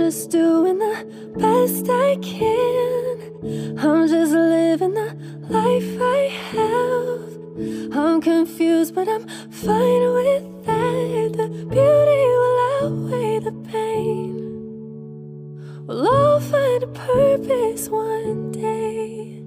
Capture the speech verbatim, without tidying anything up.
just doing the best I can. I'm just living the life I have. I'm confused, but I'm fine with that. The beauty will outweigh the pain. We'll all find a purpose one day.